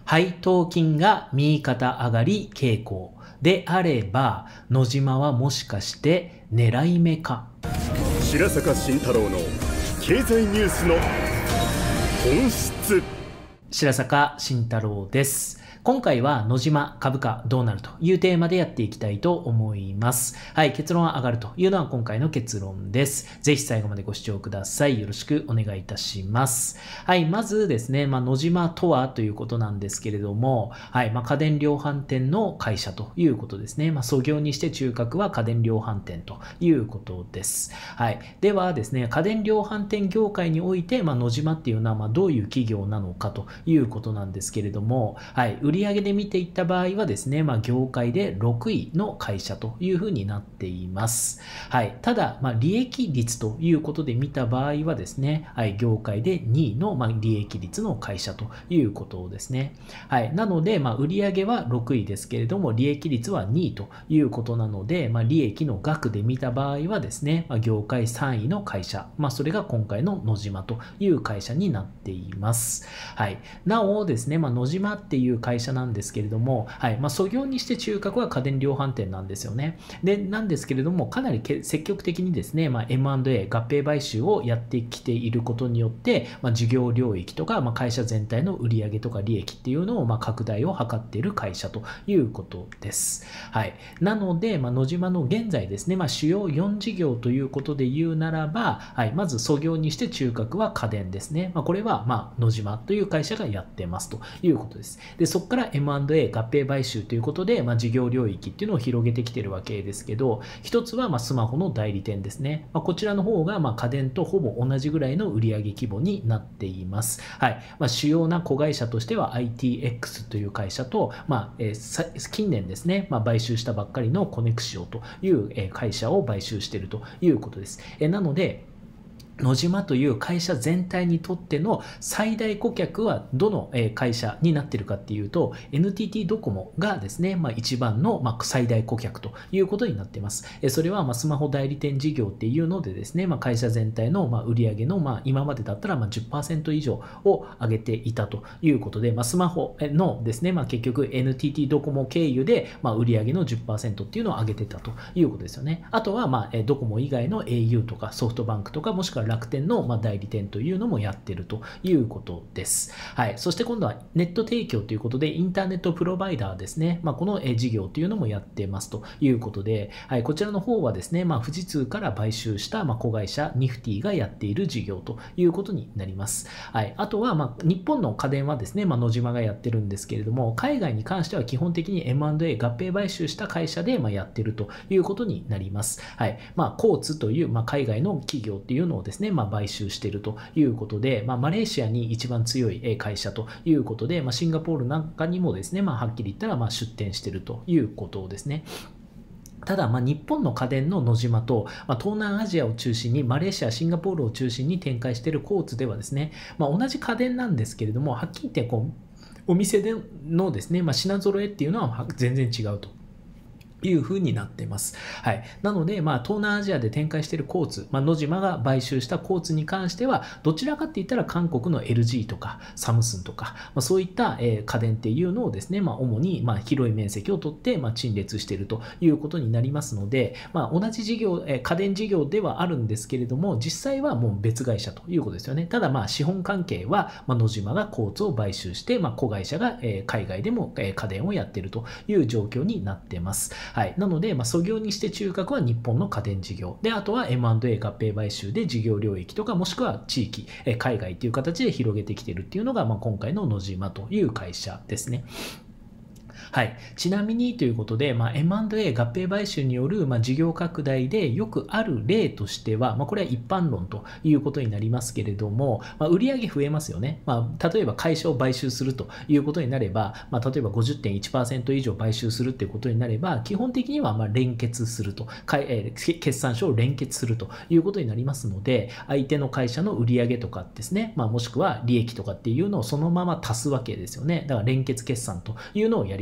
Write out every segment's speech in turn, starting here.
配当金が右肩上がり傾向であれば、野島はもしかして狙い目か。 白坂慎太郎の経済ニュースの本質。 白坂慎太郎です。今回は野島株価どうなるというテーマでやっていきたいと思います。はい、結論は上がるというのは今回の結論です。ぜひ最後までご視聴ください。よろしくお願いいたします。はい、まずですね、野島とはということなんですけれども、はい、家電量販店の会社ということですね。創業にして中核は家電量販店ということです。はい、ではですね、家電量販店業界において、野島っていうのはどういう企業なのかということなんですけれども、はい、売上で見ていった場合はですね、業界で6位の会社というふうになっています。はい、ただ、利益率ということで見た場合はですね、はい、業界で2位の利益率の会社ということですね。はい、なので、売上は6位ですけれども、利益率は2位ということなので、利益の額で見た場合はですね、業界3位の会社、それが今回の野島という会社になっています。はい、なおですね、野島っていう会社なんですけれども、はい、創業にして中核は家電量販店なんですよね。なんですけれども、かなり積極的にですね、M&A、合併買収をやってきていることによって、事業領域とか、会社全体の売上とか利益っていうのを、拡大を図っている会社ということです。はい。なので、野島の現在ですね、主要4事業ということで言うならば、はい、まず創業にして中核は家電ですね。これは、野島という会社がやってますということです。で、そこから M&A 合併買収ということで、事業領域っていうのを広げてきてるわけですけど、一つはスマホの代理店ですね。こちらの方が家電とほぼ同じぐらいの売上規模になっています。はい。主要な子会社としては ITX という会社と、近年ですね、買収したばっかりのコネクシオという会社を買収しているということです。なので、野島という会社全体にとっての最大顧客はどの会社になっているかっていうと NTT ドコモがですね、一番の最大顧客ということになっています。それはスマホ代理店事業っていうのでですね、会社全体の売上の今までだったら10% 以上を上げていたということで、スマホのですね、結局 NTT ドコモ経由で売上の 10% っていうのを上げてたということですよね。あとはドコモ以外の au とかソフトバンクとかもしくは楽天の代理店というのもやってるということです。はい。そして今度はネット提供ということでインターネットプロバイダーですね。この事業というのもやってますということで、はい。こちらの方はですね、富士通から買収した子会社ニフティがやっている事業ということになります。はい。あとは日本の家電はですね、野島がやってるんですけれども、海外に関しては基本的に M&A 合併買収した会社でやってるということになります。はい。コーツという海外の企業っていうのをですね、買収しているということで、マレーシアに一番強い会社ということで、シンガポールなんかにもですね、はっきり言ったら出店しているということですね。ただ、日本の家電の野島と、東南アジアを中心に、マレーシア、シンガポールを中心に展開しているコーツではですね、同じ家電なんですけれども、はっきり言ってお店でのですね、品揃えっていうのは全然違うという風になっています。はい。なので、東南アジアで展開しているコーツ、野島が買収したコーツに関しては、どちらかって言ったら韓国の LG とかサムスンとか、そういった家電っていうのをですね、主に広い面積を取って陳列しているということになりますので、同じ事業、家電事業ではあるんですけれども、実際はもう別会社ということですよね。ただ、資本関係は、野島がコーツを買収して、子会社が海外でも家電をやっているという状況になっています。はい。なので、創業にして中核は日本の家電事業。で、あとは M&A 合併買収で事業領域とか、もしくは地域、海外という形で広げてきているっていうのが、今回の野島という会社ですね。はい。ちなみにということで、M&A 合併買収による、事業拡大でよくある例としては、これは一般論ということになりますけれども、売上増えますよね。例えば会社を買収するということになれば、例えば 50.1% 以上買収するということになれば、基本的には連結すると、決算書を連結するということになりますので、相手の会社の売上とかですね、もしくは利益とかっていうのをそのまま足すわけですよね。だから連結決算というのをやります。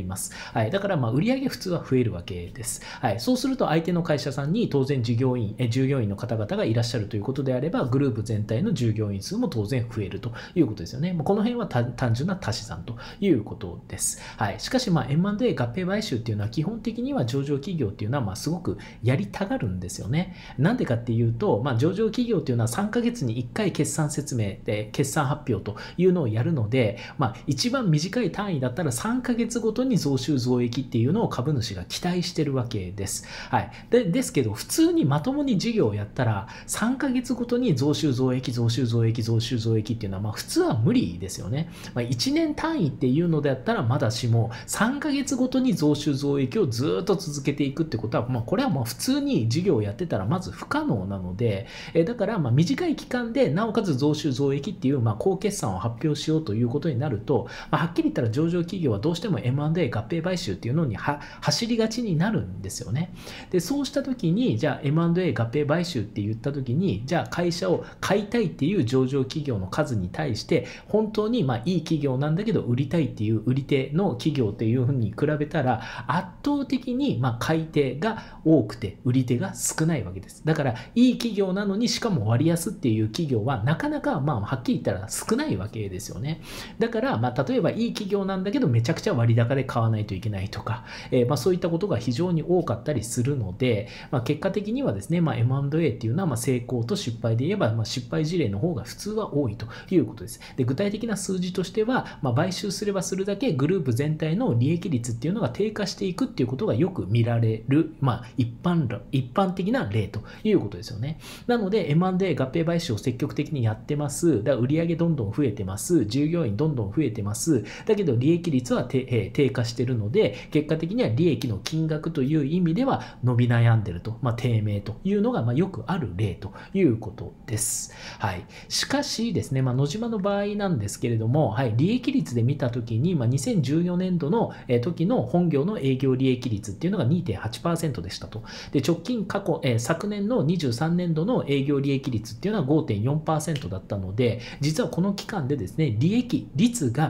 ます。はい、だから売上普通は増えるわけです。はい、そうすると相手の会社さんに当然従業員の方々がいらっしゃるということであれば、グループ全体の従業員数も当然増えるということですよね。この辺は単純な足し算ということです。はい、しかしM&A 合併買収っていうのは基本的には上場企業っていうのはすごくやりたがるんですよね。なんでかっていうと、上場企業っていうのは3ヶ月に1回決算説明で決算発表というのをやるので、一番短い単位だったら3ヶ月ごとに増収増益っていうのを株主が期待してるわけです。はい、ですけど普通にまともに事業をやったら3ヶ月ごとに増収増益増収増益増収増益っていうのは普通は無理ですよね。1年単位っていうのであったらまだしも3ヶ月ごとに増収増益をずっと続けていくってことは、これは普通に事業をやってたらまず不可能なので、だから短い期間でなおかつ増収増益っていう高決算を発表しようということになると、はっきり言ったら上場企業はどうしても M&A 合併買収っていうのに走りがちになるんですよね。でそうした時にじゃあ M&A 合併買収って言った時に、じゃあ会社を買いたいっていう上場企業の数に対して本当にいい企業なんだけど売りたいっていう売り手の企業っていうふうに比べたら圧倒的に買い手が多くて売り手が少ないわけです。だからいい企業なのにしかも割安っていう企業はなかなかはっきり言ったら少ないわけですよね。だから例えばいい企業なんだけどめちゃくちゃ割高で買わないといけないとか、そういったことが非常に多かったりするので、結果的にはですね、M&A っていうのは成功と失敗で言えば、失敗事例の方が普通は多いということです。で具体的な数字としては、買収すればするだけグループ全体の利益率っていうのが低下していくっていうことがよく見られる、一般的な例ということですよね。なので M&A 合併買収を積極的にやってます。だから売上どんどん増えてます。従業員どんどん増えてます。だけど利益率は低下しているので、結果的には利益の金額という意味では伸び悩んでいると、低迷というのがよくある例ということです。はい、しかしですね、野島の場合なんですけれども、利益率で見たときに、2014年度の時の本業の営業利益率っていうのが 2.8% でしたと。で直近昨年の23年度の営業利益率っていうのは 5.4% だったので、実はこの期間でですね、利益率が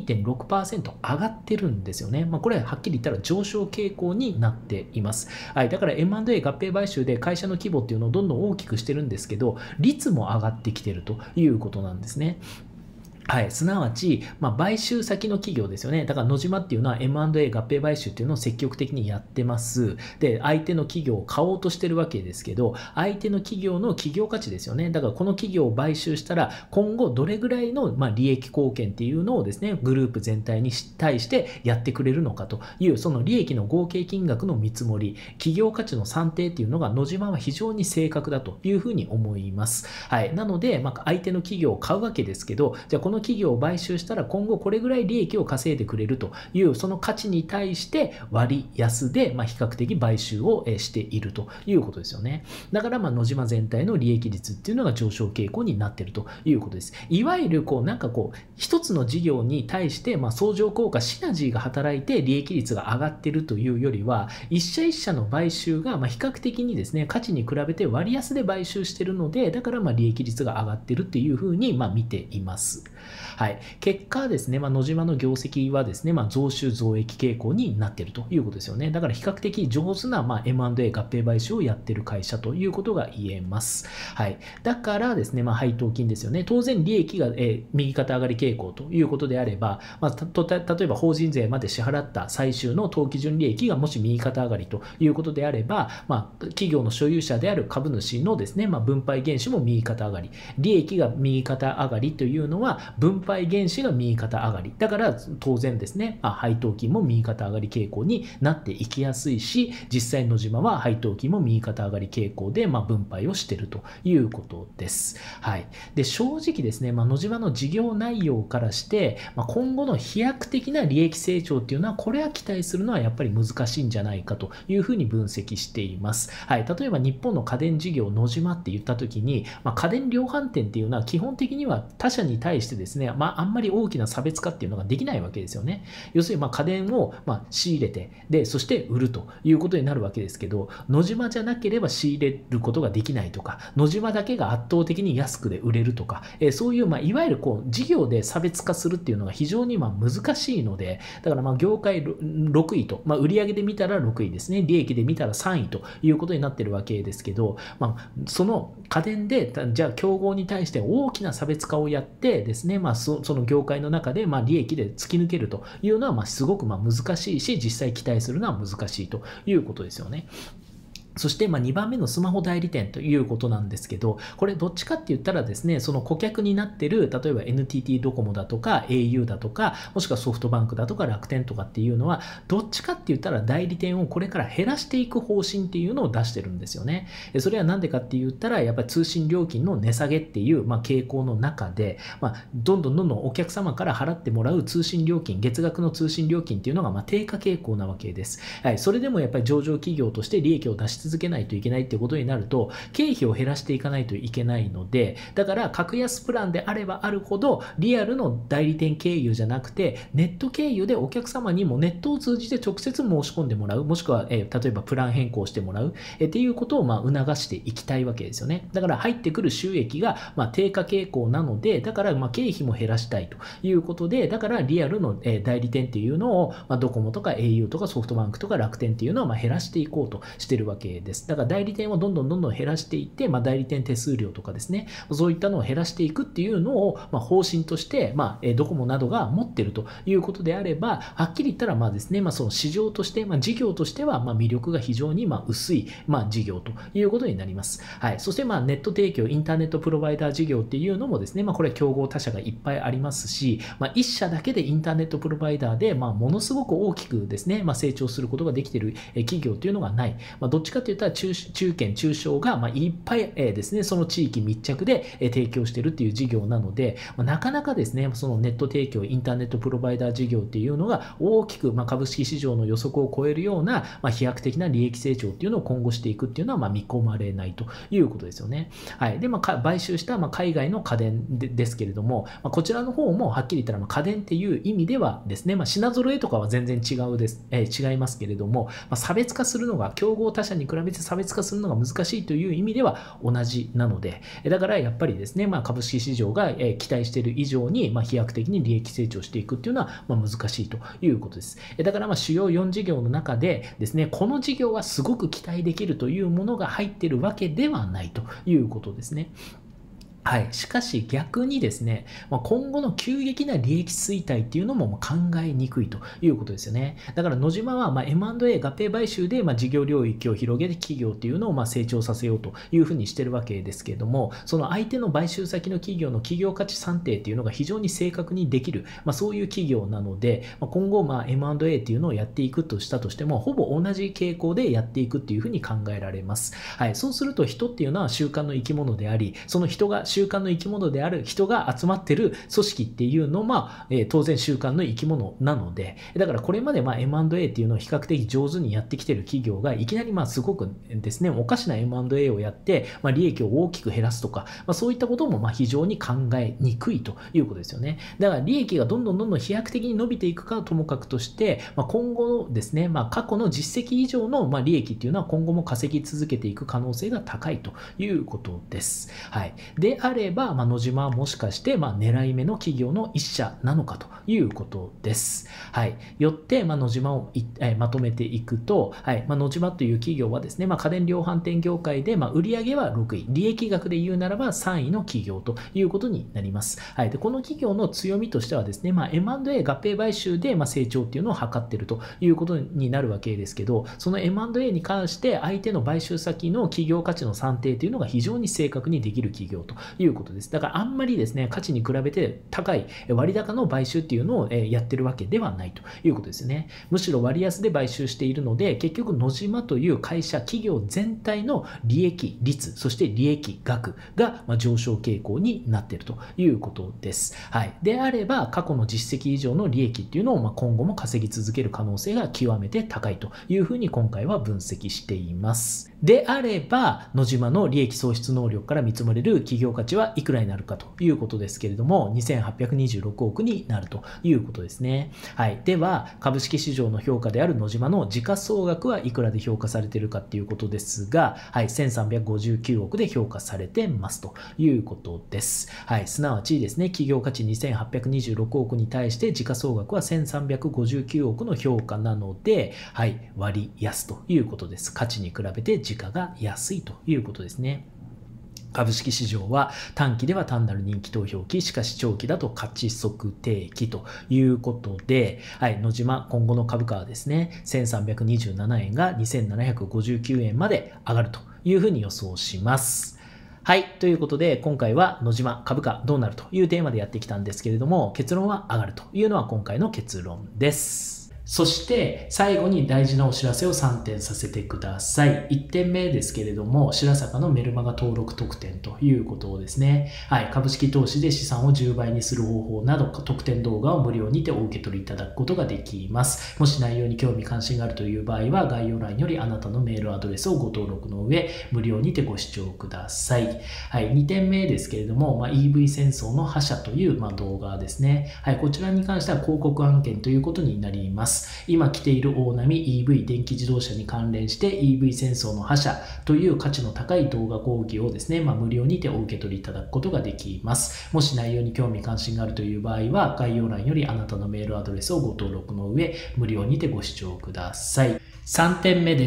2.6% 上がってるんですよね。これははっきり言ったら上昇傾向になっています。はい、だから M&A 合併買収で会社の規模っていうのをどんどん大きくしてるんですけど、率も上がってきてるということなんですね。はい、すなわち、買収先の企業ですよね。だから野島っていうのは M&A 合併買収っていうのを積極的にやってます。で、相手の企業を買おうとしてるわけですけど、相手の企業の企業価値ですよね。だからこの企業を買収したら、今後どれぐらいの利益貢献っていうのをですね、グループ全体に対してやってくれるのかという、その利益の合計金額の見積もり、企業価値の算定っていうのが野島は非常に正確だというふうに思います。はい。なので、相手の企業を買うわけですけど、じゃあこの企業を買収したら今後これぐらい利益を稼いでくれるというその価値に対して割安で比較的買収をしているということですよね。だから野島全体の利益率っていうのが上昇傾向になっているということです。いわゆる一つの事業に対して相乗効果シナジーが働いて利益率が上がっているというよりは、一社一社の買収が比較的にですね、価値に比べて割安で買収しているので、だから利益率が上がっているっていうふうに見ています。はい、結果ですね、野島の業績はですね、増収増益傾向になっているということですよね。だから比較的上手なM&A 合併買収をやっている会社ということが言えます。はい、だからですね、配当金ですよね。当然利益が、右肩上がり傾向ということであれば、例えば法人税まで支払った最終の当期純利益がもし右肩上がりということであれば、企業の所有者である株主のですね、分配原資も右肩上がり、利益が右肩上がりというのは分配原資が右肩上がりだから当然ですね、配当金も右肩上がり傾向になっていきやすいし、実際野島は配当金も右肩上がり傾向で分配をしているということです。はい、で正直ですね、野島の事業内容からして今後の飛躍的な利益成長っていうのはこれは期待するのはやっぱり難しいんじゃないかというふうに分析しています。はい、例えば日本の家電事業野島って言った時に、家電量販店っていうのは基本的には他社に対してですね、 あんまり大きな差別化っていうのができないわけですよね。要するに家電を仕入れて、で、そして売るということになるわけですけど、野島じゃなければ仕入れることができないとか、野島だけが圧倒的に安くで売れるとか、そういういわゆる事業で差別化するっていうのが非常に難しいので、だから業界6位と、売上で見たら6位ですね、利益で見たら3位ということになってるわけですけど、その家電で、じゃあ競合に対して大きな差別化をやってですね、その業界の中で利益で突き抜けるというのはすごく難しいし、実際期待するのは難しいということですよね。そして2番目のスマホ代理店ということなんですけど、これどっちかって言ったらですね、その顧客になってる、例えば NTT ドコモだとか au だとか、もしくはソフトバンクだとか楽天とかっていうのは、どっちかって言ったら代理店をこれから減らしていく方針っていうのを出してるんですよね。それはなんでかって言ったら、やっぱり通信料金の値下げっていう傾向の中で、どんどんお客様から払ってもらう通信料金、月額の通信料金っていうのが低下傾向なわけです。はい、それでもやっぱり上場企業として利益を出し続けないといけないってことになると、経費を減らしていかないといけないので、だから格安プランであればあるほど、リアルの代理店経由じゃなくて、ネット経由でお客様にもネットを通じて直接申し込んでもらう、もしくは、例えばプラン変更してもらう、っていうことを促していきたいわけですよね。だから入ってくる収益が低下傾向なので、だから経費も減らしたいということで、だからリアルの代理店っていうのをドコモとか au とかソフトバンクとか楽天っていうのを減らしていこうとしてるわけです。だから代理店をどんどん減らしていって、代理店手数料とかですね、そういったのを減らしていくっていうのを方針として、ドコモなどが持ってるということであれば、はっきり言ったらですね、その市場として、事業としては魅力が非常に薄い事業ということになります。はい。そしてネット提供、インターネットプロバイダー事業っていうのもですね、これは競合他社がいっぱいありますし、一社だけでインターネットプロバイダーで、ものすごく大きくですね、成長することができている企業というのがない。どっちかといったら中堅、中小がいっぱいですね、その地域密着で提供しているっていう事業なので、なかなかですね、そのネット提供、インターネットプロバイダー事業っていうのが大きく株式市場の予測を超えるような飛躍的な利益成長っていうのを今後していくっていうのは見込まれないということですよね。はい。で、買収した海外の家電ですけれども、こちらの方もはっきり言ったら家電っていう意味ではですね、品揃えとかは全然違いますけれども、差別化するのが競合他社に比べて差別化するのが難しいという意味では同じなので、だからやっぱりですね、株式市場が期待している以上に飛躍的に利益成長していくっていうのは難しいということです。だから主要4事業の中でですね、この事業はすごく期待できるというものが入っているわけではないということですね。はい。しかし逆にですね、今後の急激な利益衰退っていうのも考えにくいということですよね。だから野島はM&A 合併買収で事業領域を広げて企業っていうのを成長させようというふうにしてるわけですけれども、その相手の買収先の企業の企業価値算定っていうのが非常に正確にできる、そういう企業なので、今後M&A っていうのをやっていくとしたとしても、ほぼ同じ傾向でやっていくっていうふうに考えられます。はい。そうすると人っていうのは習慣の生き物であり、その人が習慣の生き物である人が集まっている組織っていうのは、当然習慣の生き物なので、だからこれまでM&A っていうのを比較的上手にやってきている企業がいきなりすごくですね、おかしな M&A をやって、利益を大きく減らすとか、そういったことも非常に考えにくいということですよね。だから利益がどんどん飛躍的に伸びていくかともかくとして、今後ですね、過去の実績以上の利益っていうのは今後も稼ぎ続けていく可能性が高いということです。はい。であれば、野島はもしかして、狙い目の企業の一社なのかということです。はい。よって、野島をまとめていくと、はい。野島という企業はですね、家電量販店業界で、売上は6位、利益額で言うならば3位の企業ということになります。はい。で、この企業の強みとしてはですね、M&A 合併買収で、成長っていうのを図っているということになるわけですけど、その M&A に関して相手の買収先の企業価値の算定というのが非常に正確にできる企業ということです。だからあんまりですね、価値に比べて高い割高の買収っていうのをやってるわけではないということですよね。むしろ割安で買収しているので、結局野島という会社、企業全体の利益率、そして利益額が上昇傾向になっているということです。はい。であれば、過去の実績以上の利益っていうのを今後も稼ぎ続ける可能性が極めて高いというふうに今回は分析しています。であれば、野島の利益創出能力から見積もれる企業価値価値はいくらになるかということですけれども、2826億になるということですね。はい。では、株式市場の評価である野島の時価総額はいくらで評価されているかっていうことですが、はい。1359億で評価されてますということです。はい。すなわちですね、企業価値2826億に対して時価総額は1359億の評価なので、はい。割安ということです。価値に比べて時価が安いということですね。株式市場は短期では単なる人気投票期、しかし長期だと価値測定期ということで、はい、野島今後の株価はですね、1327円が2759円まで上がるというふうに予想します。はい。ということで、今回は野島株価どうなるというテーマでやってきたんですけれども、結論は上がるというのは今回の結論です。そして最後に大事なお知らせを3点させてください。1点目ですけれども、白坂のメルマガ登録特典ということをですね、はい、株式投資で資産を10倍にする方法など特典動画を無料にてお受け取りいただくことができます。もし内容に興味関心があるという場合は、概要欄よりあなたのメールアドレスをご登録の上、無料にてご視聴ください。はい、2点目ですけれども、EV 戦争の覇者という動画ですね。はい、こちらに関しては広告案件ということになります。今来ている大波 EV 電気自動車に関連して EV 戦争の覇者という価値の高い動画講義をですね、無料にてお受け取りいただくことができます。もし内容に興味関心があるという場合は、概要欄よりあなたのメールアドレスをご登録の上、無料にてご視聴ください。3点目です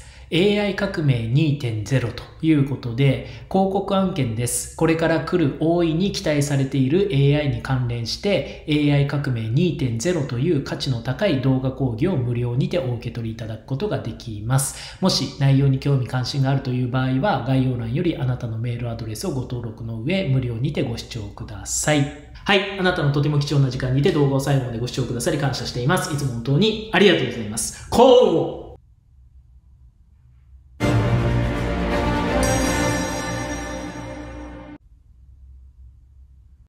。AI 革命 2.0 ということで、広告案件です。これから来る大いに期待されている AI に関連して AI 革命 2.0 という価値の高い動画講義を無料にてお受け取りいただくことができます。もし内容に興味関心があるという場合は、概要欄よりあなたのメールアドレスをご登録の上、無料にてご視聴ください。はい。あなたのとても貴重な時間にて動画を最後までご視聴くださり感謝しています。いつも本当にありがとうございます。こう